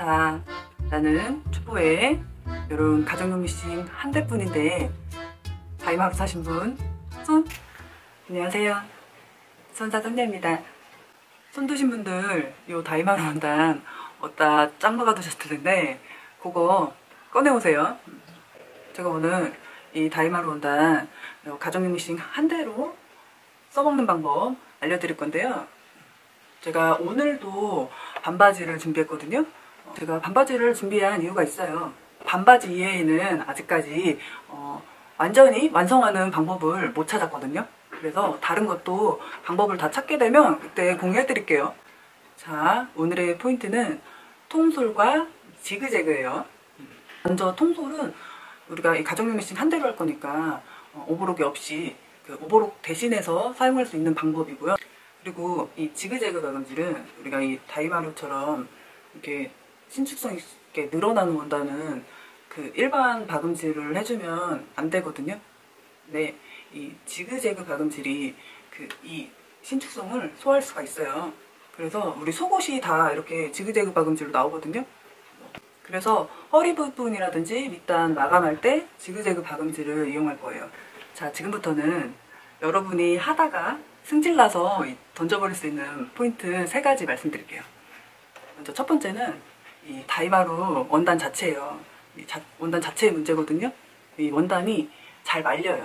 자, 나는 초보에 이런 가정용 미싱 한 대뿐인데 다이마루 사신 분 손? 안녕하세요. 손사돈녀입니다. 손 두신 분들 요 다이마루 원단 어디다 짱 박아두셨을 텐데 그거 꺼내오세요. 제가 오늘 이 다이마루 원단 가정용 미싱 한 대로 써먹는 방법 알려드릴 건데요. 제가 오늘도 반바지를 준비했거든요. 제가 반바지를 준비한 이유가 있어요. 반바지 이외에는 아직까지 완전히 완성하는 방법을 못 찾았거든요. 그래서 다른 것도 방법을 다 찾게 되면 그때 공유해 드릴게요. 자, 오늘의 포인트는 통솔과 지그재그예요. 먼저 통솔은 우리가 이 가정용 미싱 한 대로 할 거니까 오버록이 없이 오버록 대신해서 사용할 수 있는 방법이고요. 그리고 이 지그재그 가금질은 우리가 이 다이마루처럼 이렇게 신축성 있게 늘어나는 원단은 일반 박음질을 해주면 안 되거든요. 근데 이 지그재그 박음질이 이 신축성을 소화할 수가 있어요. 그래서 우리 속옷이 다 이렇게 지그재그 박음질로 나오거든요. 그래서 허리 부분이라든지 밑단 마감할 때 지그재그 박음질을 이용할 거예요. 자, 지금부터는 여러분이 하다가 승질나서 던져버릴 수 있는 포인트 3가지 말씀드릴게요. 먼저 첫 번째는 이 다이마루 원단 자체예요. 원단 자체의 문제거든요. 이 원단이 잘 말려요.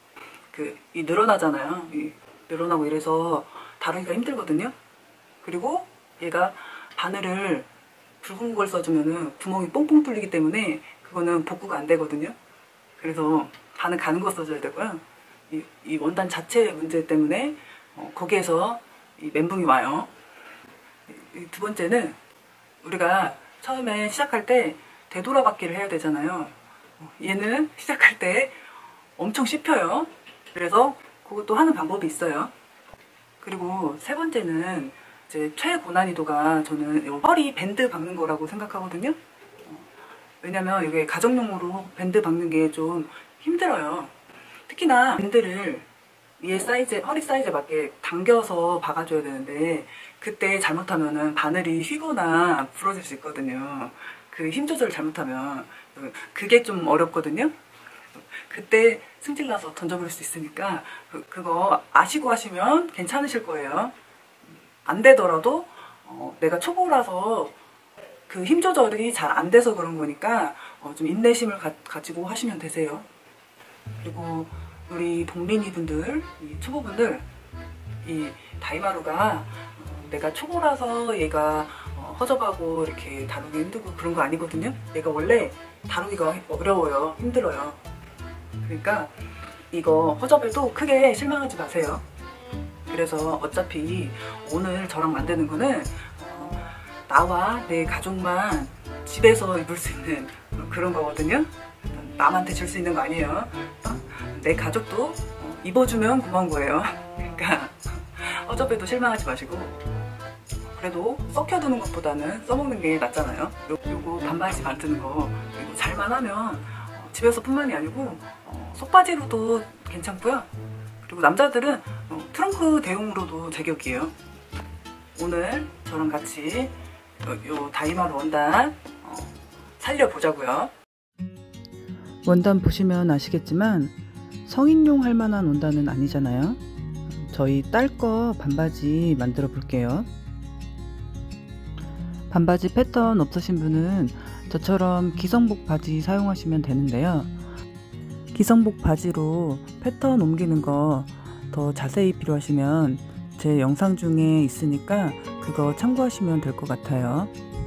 이 늘어나잖아요. 늘어나고 이래서 다루기가 힘들거든요. 그리고 얘가 바늘을 굵은 걸 써주면은 구멍이 뽕뽕 뚫리기 때문에 그거는 복구가 안 되거든요. 그래서 바늘 가는 거 써줘야 되고요. 이 원단 자체의 문제 때문에 거기에서 이 멘붕이 와요. 두 번째는 우리가 처음에 시작할 때 되돌아받기를 해야 되잖아요. 얘는 시작할 때 엄청 씹혀요. 그래서 그것도 하는 방법이 있어요. 그리고 세 번째는 이제 최고난이도가 저는 허리 밴드 박는 거라고 생각하거든요. 왜냐면 이게 가정용으로 밴드 박는 게 좀 힘들어요. 특히나 밴드를 얘 사이즈, 허리 사이즈에 맞게 당겨서 박아줘야 되는데 그때 잘못하면은 바늘이 휘거나 부러질 수 있거든요. 힘 조절을 잘못하면 그게 좀 어렵거든요. 그때 승질나서 던져버릴 수 있으니까 그거 아시고 하시면 괜찮으실 거예요. 안 되더라도 내가 초보라서 힘 조절이 잘 안 돼서 그런 거니까 좀 인내심을 가지고 하시면 되세요. 그리고 우리 동린이 분들, 초보분들, 이 다이마루가 내가 초보라서 얘가 허접하고 이렇게 다루기 힘들고 그런 거 아니거든요. 얘가 원래 다루기가 어려워요. 힘들어요. 그러니까 이거 허접해도 크게 실망하지 마세요. 그래서 어차피 오늘 저랑 만드는 거는 나와 내 가족만 집에서 입을 수 있는 그런 거거든요. 남한테 줄 수 있는 거 아니에요. 내 가족도 입어주면 고마운 거예요. 그러니까 허접해도 실망하지 마시고 그래도 썩혀두는 것보다는 써먹는 게 낫잖아요. 요거 반바지 만드는 거 이거 잘만 하면 집에서 뿐만이 아니고 속바지로도 괜찮고요. 그리고 남자들은 트렁크 대용으로도 제격이에요. 오늘 저랑 같이 요 다이마루 원단 살려보자고요. 원단 보시면 아시겠지만 성인용 할 만한 원단은 아니잖아요. 저희 딸 거 반바지 만들어 볼게요. 반바지 패턴 없으신 분은 저처럼 기성복 바지 사용하시면 되는데요. 기성복 바지로 패턴 옮기는 거 더 자세히 필요하시면 제 영상 중에 있으니까 그거 참고하시면 될 것 같아요.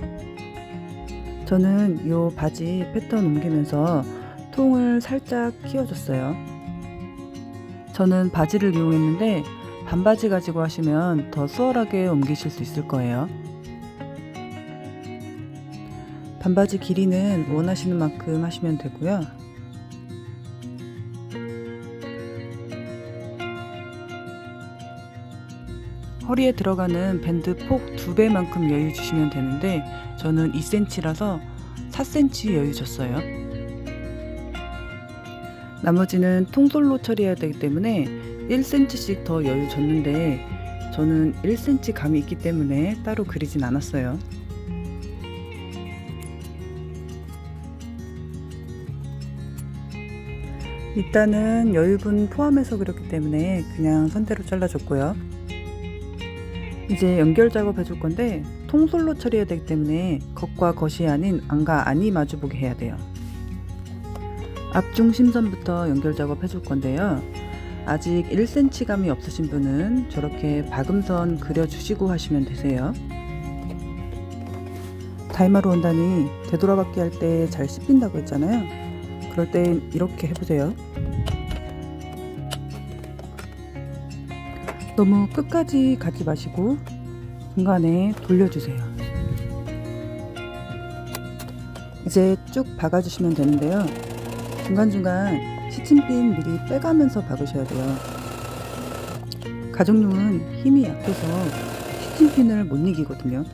저는 이 바지 패턴 옮기면서 통을 살짝 키워줬어요. 저는 바지를 이용했는데 반바지 가지고 하시면 더 수월하게 옮기실 수 있을 거예요. 반바지 길이는 원하시는 만큼 하시면 되고요. 허리에 들어가는 밴드 폭 2배만큼 여유 주시면 되는데 저는 2cm라서 4cm 여유 줬어요. 나머지는 통솔로 처리해야 되기 때문에 1cm씩 더 여유 줬는데 저는 1cm 감이 있기 때문에 따로 그리진 않았어요. 일단은 여유분 포함해서 그렸기 때문에 그냥 선대로 잘라줬고요. 이제 연결 작업 해줄 건데 통솔로 처리해야 되기 때문에 겉과 겉이 아닌 안과 안이 마주보게 해야 돼요. 앞중심선부터 연결 작업 해줄 건데요. 아직 1cm 감이 없으신 분은 저렇게 박음선 그려주시고 하시면 되세요. 다이마루 원단이 되돌아박기 할 때 잘 씹힌다고 했잖아요. 그럴 땐 이렇게 해보세요. 너무 끝까지 가지 마시고 중간에 돌려주세요. 이제 쭉 박아주시면 되는데요. 중간중간 시침핀 미리 빼가면서 박으셔야 돼요. 가정용은 힘이 약해서 시침핀을 못 이기거든요.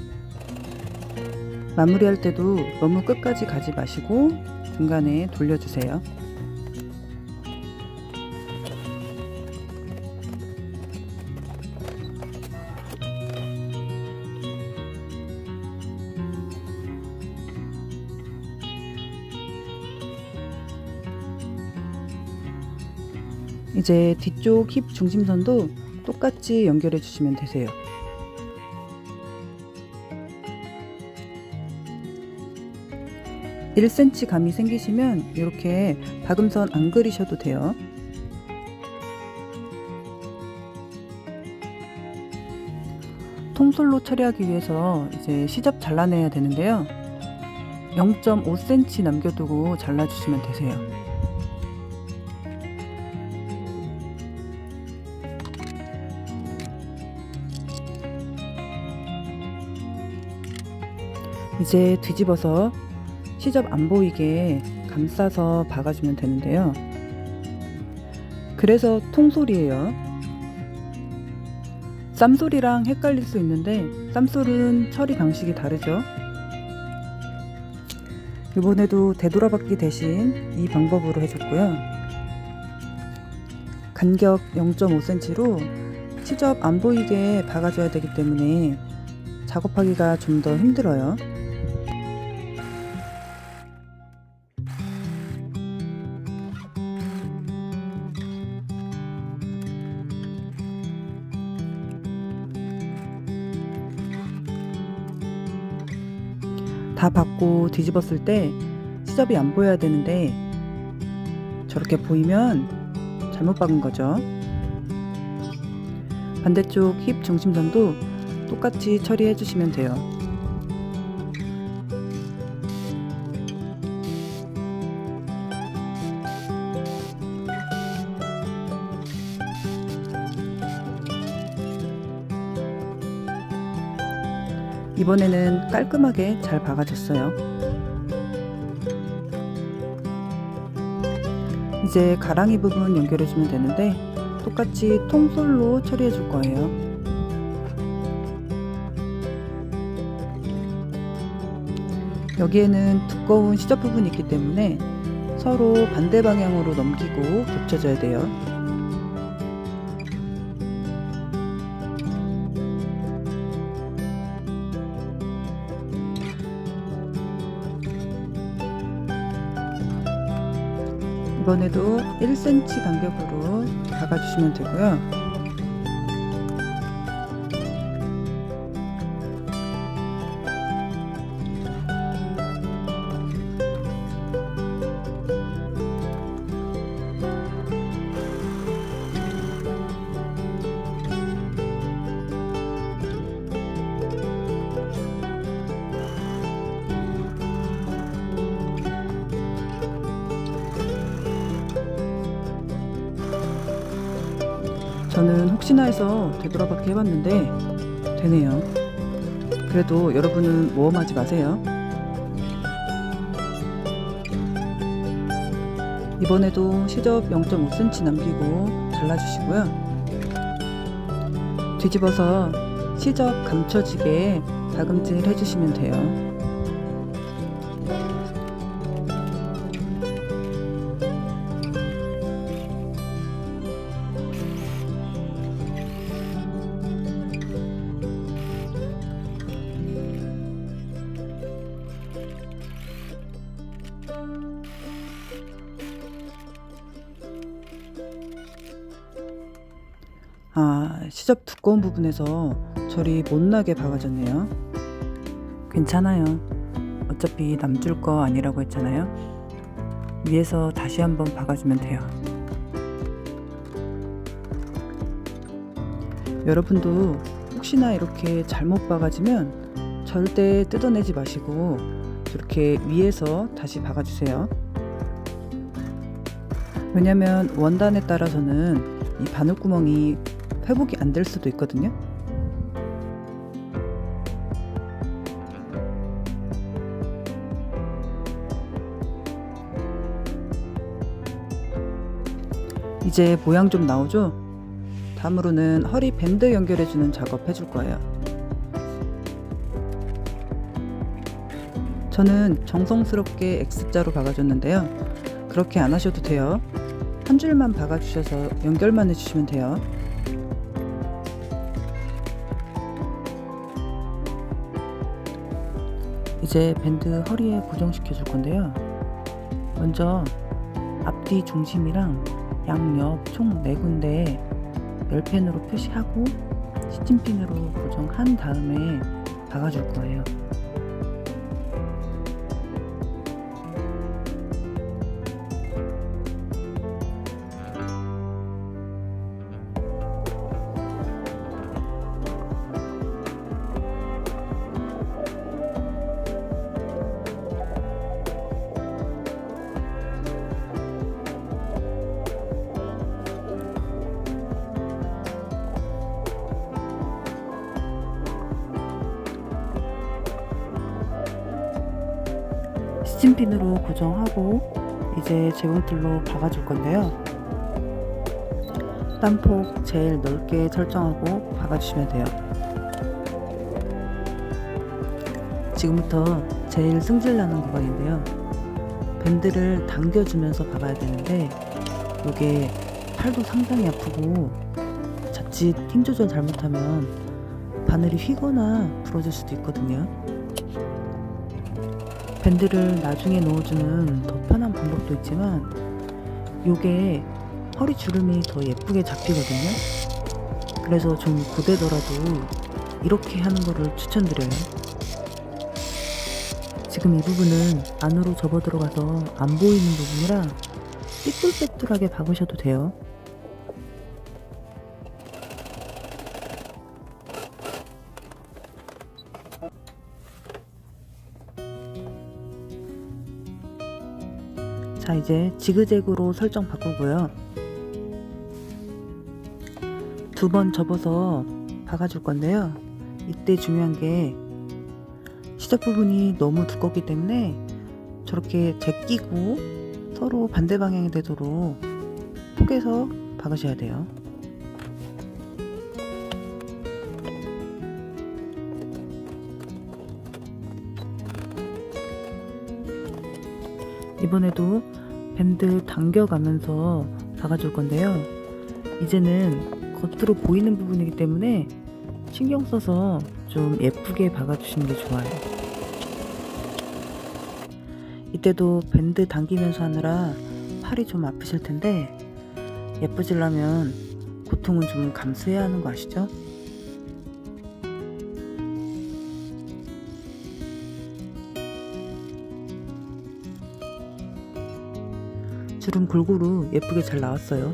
마무리할 때도 너무 끝까지 가지 마시고 중간에 돌려주세요. 이제 뒤쪽 힙 중심선도 똑같이 연결해 주시면 되세요. (1cm) 감이 생기시면 이렇게 박음선 안 그리셔도 돼요. 통솔로 처리하기 위해서 이제 시접 잘라내야 되는데요. 0.5cm 남겨두고 잘라주시면 되세요. 이제 뒤집어서 시접 안 보이게 감싸서 박아주면 되는데요. 그래서 통솔이에요. 쌈솔이랑 헷갈릴 수 있는데 쌈솔은 처리 방식이 다르죠. 이번에도 되돌아박기 대신 이 방법으로 해줬고요. 간격 0.5cm로 시접 안 보이게 박아줘야 되기 때문에 작업하기가 좀 더 힘들어요. 다 박고 뒤집었을 때 시접이 안 보여야 되는데 저렇게 보이면 잘못 박은 거죠. 반대쪽 힙 중심선도 똑같이 처리해 주시면 돼요. 이번에는 깔끔하게 잘 박아졌어요. 이제 가랑이 부분 연결해주면 되는데 똑같이 통솔로 처리해줄 거예요. 여기에는 두꺼운 시접 부분이 있기 때문에 서로 반대 방향으로 넘기고 겹쳐줘야 돼요. 이번에도 1cm 간격으로 박아주시면 되고요. 저는 혹시나 해서 되돌아박기 해봤는데 되네요. 그래도 여러분은 모험하지 마세요. 이번에도 시접 0.5cm 남기고 잘라주시고요. 뒤집어서 시접 감춰지게 다금질 해주시면 돼요. 시접 두꺼운 부분에서 절이 못나게 박아졌네요. 괜찮아요. 어차피 남줄 거 아니라고 했잖아요. 위에서 다시 한번 박아주면 돼요. 여러분도 혹시나 이렇게 잘못 박아지면 절대 뜯어내지 마시고 이렇게 위에서 다시 박아주세요. 왜냐면 원단에 따라서는 이 바늘구멍이 회복이 안 될 수도 있거든요. 이제 모양 좀 나오죠? 다음으로는 허리 밴드 연결해주는 작업 해줄 거예요. 저는 정성스럽게 X자로 박아줬는데요. 그렇게 안 하셔도 돼요. 한 줄만 박아주셔서 연결만 해주시면 돼요. 이제 밴드 허리에 고정시켜 줄 건데요. 먼저 앞뒤 중심이랑 양옆 총 4군데 열펜으로 표시하고 시침핀으로 고정한 다음에 박아줄 거예요. 시침핀으로 고정하고 이제 재봉틀로 박아줄 건데요. 땀폭 제일 넓게 설정하고 박아주시면 돼요. 지금부터 제일 승질나는 구간인데요. 밴드를 당겨주면서 박아야 되는데 이게 팔도 상당히 아프고 자칫 힘 조절 잘못하면 바늘이 휘거나 부러질 수도 있거든요. 밴드를 나중에 넣어주는 더 편한 방법도 있지만 요게 허리 주름이 더 예쁘게 잡히거든요. 그래서 좀 고되더라도 이렇게 하는 거를 추천드려요. 지금 이 부분은 안으로 접어 들어가서 안 보이는 부분이라 삐뚤빼뚤하게 박으셔도 돼요. 자, 이제 지그재그로 설정 바꾸고요. 2번 접어서 박아줄 건데요. 이때 중요한 게 시작 부분이 너무 두껍기 때문에 저렇게 제끼고 서로 반대 방향이 되도록 포개서 박으셔야 돼요. 이번에도 밴드 당겨가면서 박아줄 건데요. 이제는 겉으로 보이는 부분이기 때문에 신경 써서 좀 예쁘게 박아주시는 게 좋아요. 이때도 밴드 당기면서 하느라 팔이 좀 아프실 텐데 예뻐지려면 고통은 좀 감수해야 하는 거 아시죠? 주름 골고루 예쁘게 잘 나왔어요.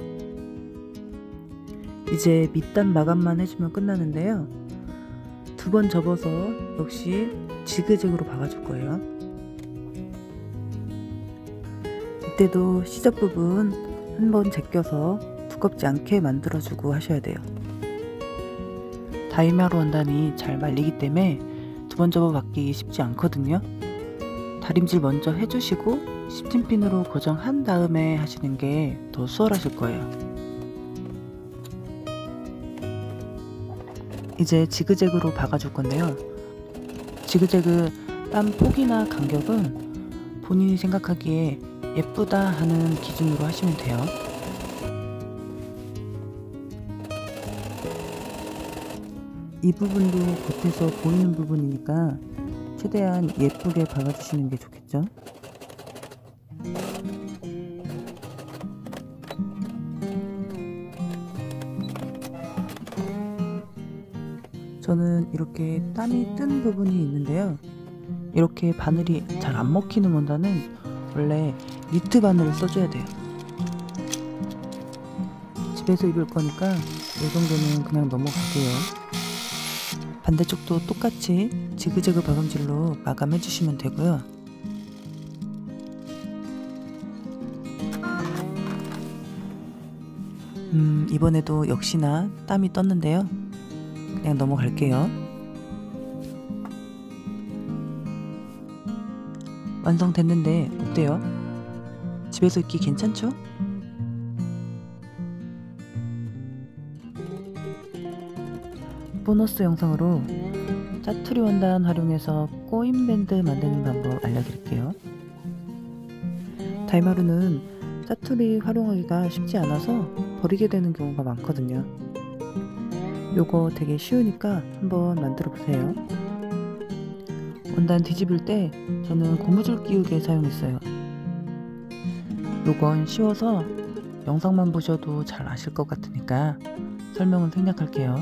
이제 밑단 마감만 해주면 끝나는데요. 2번 접어서 역시 지그재그로 박아줄 거예요. 이때도 시접 부분 한번 제껴서 두껍지 않게 만들어주고 하셔야 돼요. 다이마로 원단이 잘 말리기 때문에 2번 접어 받기 쉽지 않거든요. 다림질 먼저 해주시고 시침핀으로 고정한 다음에 하시는 게 더 수월하실 거예요. 이제 지그재그로 박아줄 건데요. 지그재그 땀 폭이나 간격은 본인이 생각하기에 예쁘다 하는 기준으로 하시면 돼요. 이 부분도 겉에서 보이는 부분이니까 최대한 예쁘게 박아주시는 게 좋겠죠. 저는 이렇게 땀이 뜬 부분이 있는데요. 이렇게 바늘이 잘 안 먹히는 원단은 원래 니트 바늘을 써줘야 돼요. 집에서 입을 거니까 이 정도는 그냥 넘어갈게요. 반대쪽도 똑같이 지그재그 박음질로 마감해 주시면 되고요. 이번에도 역시나 땀이 떴는데요. 그냥 넘어갈게요. 완성됐는데 어때요? 집에서 입기 괜찮죠? 보너스 영상으로 짜투리 원단 활용해서 꼬인 밴드 만드는 방법 알려드릴게요. 다이마루는 짜투리 활용하기가 쉽지 않아서 버리게 되는 경우가 많거든요. 요거 되게 쉬우니까 한번 만들어 보세요. 원단 뒤집을 때 저는 고무줄 끼우개 사용했어요. 요건 쉬워서 영상만 보셔도 잘 아실 것 같으니까 설명은 생략할게요.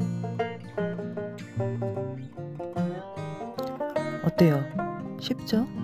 어때요? 쉽죠?